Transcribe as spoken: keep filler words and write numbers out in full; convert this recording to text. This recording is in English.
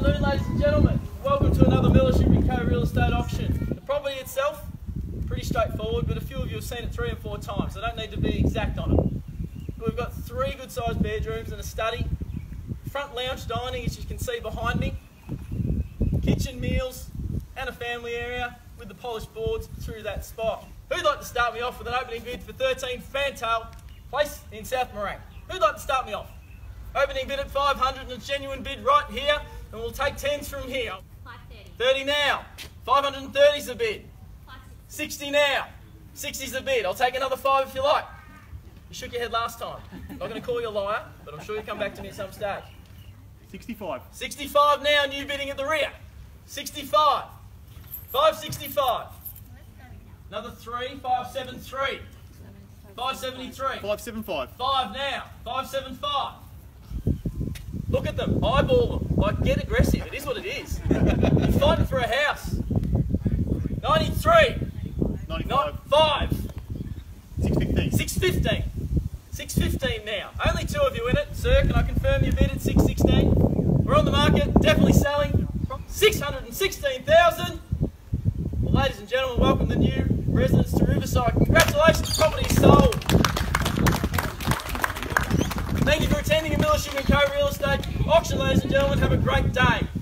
afternoon, ladies and gentlemen. Welcome to another Millership and Co real estate auction. The property itself, pretty straightforward, but a few of you have seen it three and four times. I don't need to be exact on it. We've got three good sized bedrooms and a study, front lounge dining as you can see behind me, kitchen, meals and a family area with the polished boards through that spot. Who'd like to start me off with an opening bid for thirteen Fantail Place in South Morang? Who'd like to start me off? Opening bid at five hundred and a genuine bid right here, and we'll take tens from here. five thirty. thirty now. five hundred and thirty is the bid. sixty now. sixty is the bid. I'll take another five if you like. You shook your head last time. I'm not going to call you a liar, but I'm sure you'll come back to me at some stage. sixty-five. sixty-five now, new bidding at the rear. sixty-five. five sixty-five. Another three, five seventy-three. five seventy-three. five seventy-five. Five now. five seventy-five. Look at them. Eyeball them. Like, get aggressive. It is what it is. You're fighting for a house. ninety-three. ninety-five. Five. six fifteen. six fifteen. six fifteen now. Only two of you in it. Sir, can I confirm your bid at six sixteen? We're on the market. Definitely selling. six hundred and sixteen thousand. Well, ladies and gentlemen, welcome the new residents to Riverside. Congratulations, property is sold. Thank you for attending a Millership and Co real estate auction, ladies and gentlemen. Have a great day.